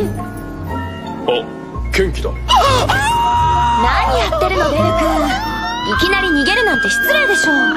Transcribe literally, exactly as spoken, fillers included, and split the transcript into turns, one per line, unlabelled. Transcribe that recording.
あ、元気だ。
何やってるのベル君。いきなり逃げるなんて失礼でしょ。